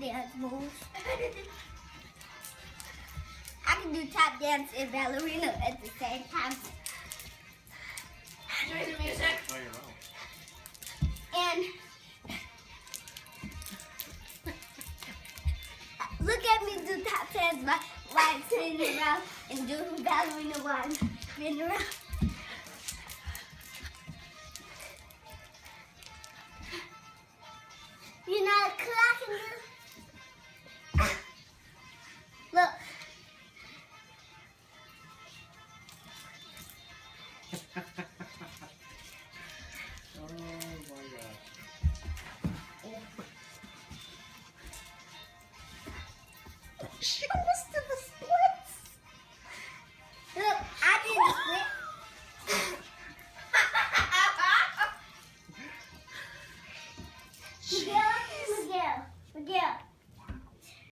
dance moves. I can do tap dance and ballerina at the same time. Enjoy the music. And look at me do tap dance while I'm spinning around and do ballerina while I'm spinning around. You know what I can do? Look. Oh my gosh. She almost did the splits. Look, I did the split. Miguel, Miguel.